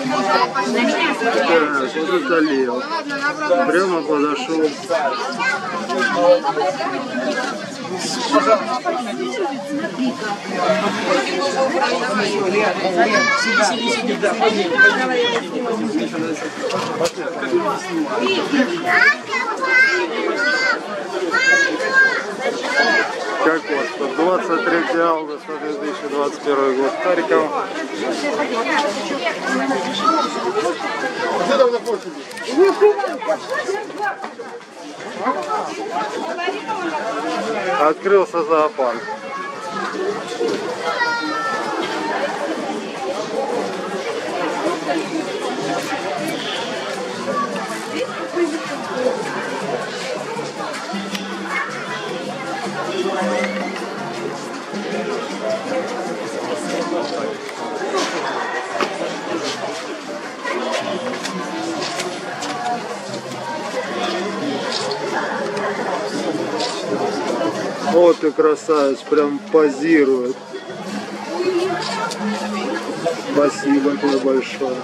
Так, вот это Лев. Прямо подошел. Как вот, 23 августа 2021 год, Харьков. Открылся зоопарк. Вот ты красавец, прям позирует. Спасибо тебе большое.